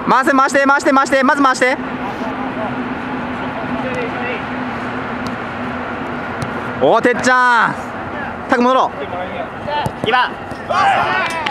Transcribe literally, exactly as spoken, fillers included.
回せ回して回して回してまず回して。おおてっちゃんタク戻ろう。 今